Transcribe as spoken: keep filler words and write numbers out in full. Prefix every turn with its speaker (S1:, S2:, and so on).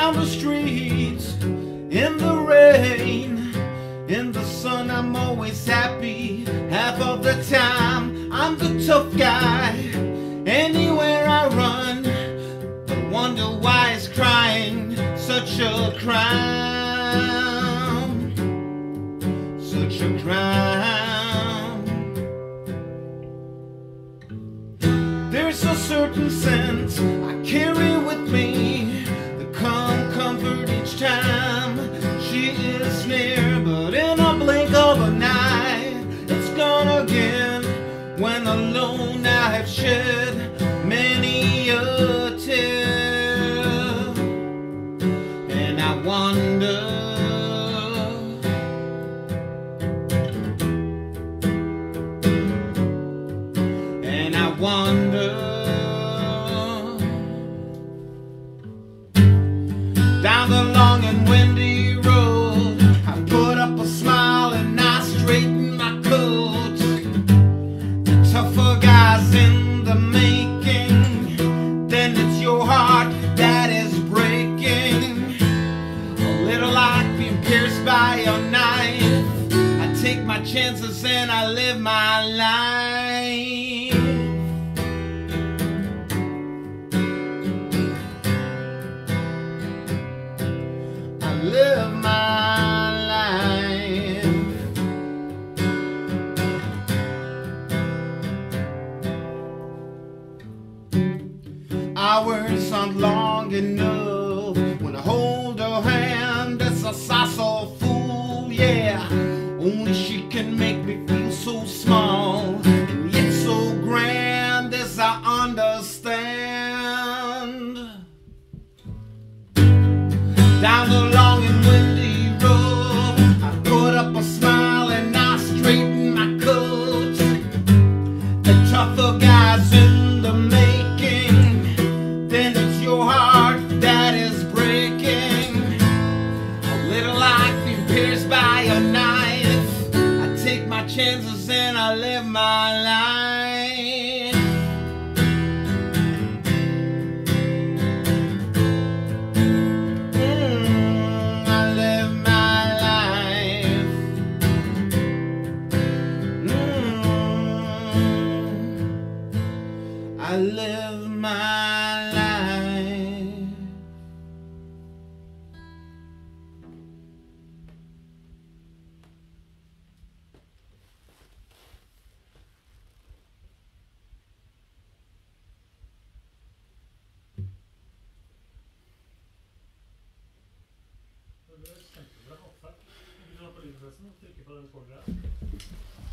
S1: down the streets in the rain, in the sun. I'm always happy half of the time. I'm the tough guy anywhere I run, but wonder why is crying such a crime, such a crime. There's a certain sense I carry with me that come comfort each time she is near, but in a blink of an eye it's gone again. When alone I have shed many a tear, and I wonder, and I wonder. Down the long and windy road, I put up a smile and I straighten my coat. The tougher guys in the making, then it's your heart that is breaking. A little like being pierced by a knife, I take my chances and I live my life. Live my life. Hours aren't long enough when I hold her hand. It's a sasso fool, yeah. Only she can make me feel so small and yet so grand, as I understand. Down the long and windy road, I put up a smile and I straighten my coat. The tougher guys in the making, then it's your heart that is breaking. A little like being pierced by a knife, I take my chances and I live my life. I live my life.
S2: Det er kjempebra opptak. Du kan ha på lydpressen og trykke på den spolen der.